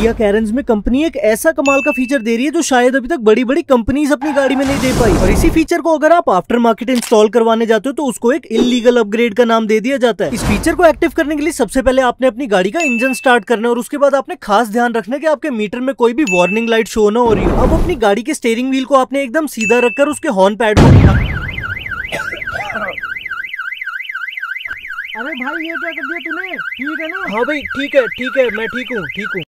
किया कैरेंस में कंपनी एक ऐसा कमाल का फीचर दे रही है जो शायद अभी तक बड़ी बड़ी कंपनीज अपनी गाड़ी में नहीं दे पाई। और इसी फीचर को अगर आप आफ्टर मार्केट इंस्टॉल करवाने जाते हो तो उसको एक इलीगल अपग्रेड का नाम दे दिया जाता है। इस फीचर को एक्टिव करने के लिए सबसे पहले आपने अपनी गाड़ी का इंजन स्टार्ट करना है और उसके बाद आपने खास ध्यान रखना है कि आपके मीटर में कोई भी वार्निंग लाइट शो ना हो रही हो। अब अपनी गाड़ी के स्टीयरिंग व्हील को आपने एकदम सीधा रखकर उसके हॉर्न पैड को अरे भाई ये क्या कर दिया तूने? ठीक है ना? हाँ भाई ठीक है मैं ठीक हूँ।